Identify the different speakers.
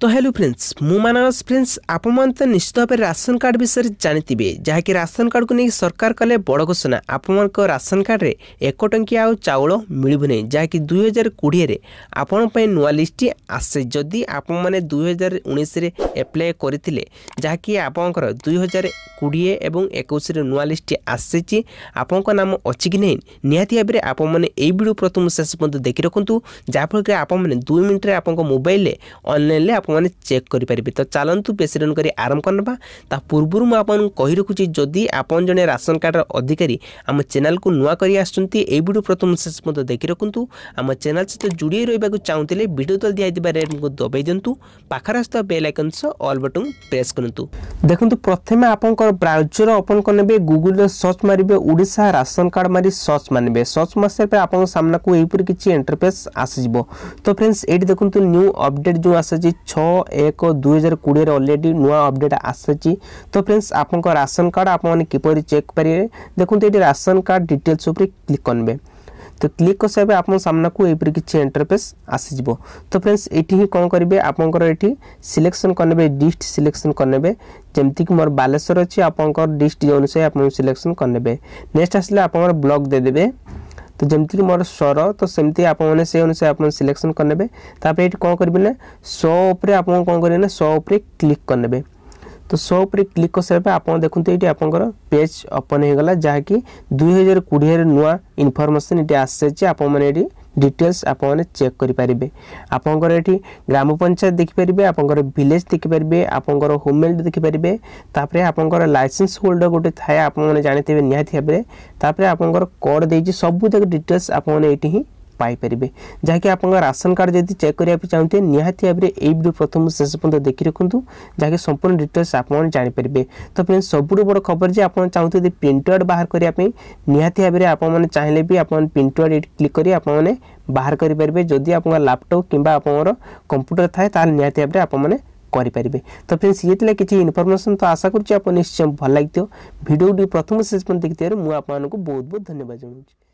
Speaker 1: तो hello friends मु मानस friends आप तो निश्चित भाव राशन कार्ड विषय जानी जहाँकि राशन कार्ड को नहीं सरकार कले बड़ घोषणा आप राशन कार्ड रे 1 टंकिया चाउल मिलू नहीं जहाँकि 2020 आपण नुआ लिस्ट आसे जदि आप मैंने 2019 एप्लाय करते जहाँकि आपंकर 2020 एवं 21 नुआ लिस्ट आसी आपण नाम अच्छी कि नहीं निहाती भाव में आप वीडियो प्रथम शेष पर्यंत देखी रखु जहाँफल आप 2 मिनट आप मोबाइल ऑनलाइन आप चेक करेंगे। तो चलतु बेसी रन कर आरंभ करना ता पूर्व मुझे कही रखुच्छी जदि आपन जने राशन कार्ड अधिकारी आम चैनल को नुआ कर वीडियो प्रथम शेष पर्यंत देखी रखु आम चैनल सहित जोड़ी रहा चाहते वीडियो तल दिखाई रेड को दबाई दिंतु पाखर आस bell icon all button press करूँ। देखो प्रथम आप ब्राउजर ओपन करने गूगल सर्च मारे ओडिशा राशन कार्ड मारी सर्च मारे सर्च मारे आप सामना को यहीपर किसी इंटरफेस आसीज। तो फ्रेंड्स ये देखो न्यू अपडेट जो आसी 6/1/2020 ऑलरेडी नुआ अपडेट आसी। तो फ्रेंड्स आपको राशन कार्ड आप किपर चेक करेंगे देखो ये राशन कार्ड डिटेल्स उपर क्लिक करेंगे। तो क्लिक कर सारे आप सामना को यहीपर किसी इंटरफेस आसीज। तो फ्रेंड्स ये कौन करेंगे आपंकर ये सिलेक्शन करने डिस्ट सिलेक्शन करने जमती कि मोर बालेश्वर अच्छी आपंकर डिस्ट अनुसार आप सिलेक्शन करने नेक्स्ट आसले आप ब्लॉक देदेवे तो जमती कि मोर स्वर तो सेमती आप से अनुसार आप सिलेक्शन करने ये कौन करेंगे ना 100 उपर आप कौन करेंगे ना 100 उपर क्लिक करने। तो 100 उपर क्लिक कर सारे आप देखते ये आपंकर पेज ओपन हो गला जहाँकि 2020 नुआ इनफॉरमेशन ये आसी आप डिटेल्स आप चेक करेंगे। आपंकर ये ग्राम पंचायत देखिपारे आपंकर विलेज देखिपारे आपंकर होम मेड देखिपारे तापर आपंकर लाइसेंस होल्डर गोटे थाए आप जानते निहाती भाव में आपंकर कोड देती सब तक डिटेल्स आप ही पाइपर जहाँकि आप राशन कार्ड जब चेक करने चाहते निहाती भाव में ये वीडियो प्रथम शेष पर्यंत देखी रखु जहाँकि संपूर्ण डिटेल्स आप जानीपारे। तो फ्रेंड्स सबुठ बड़ खबर जी आप चाहते प्रिंट आउट बाहर करने निहाती भाव में आप चाहे भी आप प्रिंट आउट क्लिक कर आप बाहर करेंगे जदि आप लैपटॉप कि कंप्यूटर थाए ताल निहाती भाव में आप करेंगे। तो फ्रेंड्स ये किसी इनफॉरमेशन तो आशा करूँ निश्चय भल लगी वीडियो प्रथम शेष पर्यंत देखते मुझे आपको बहुत बहुत धन्यवाद जनाऊँ।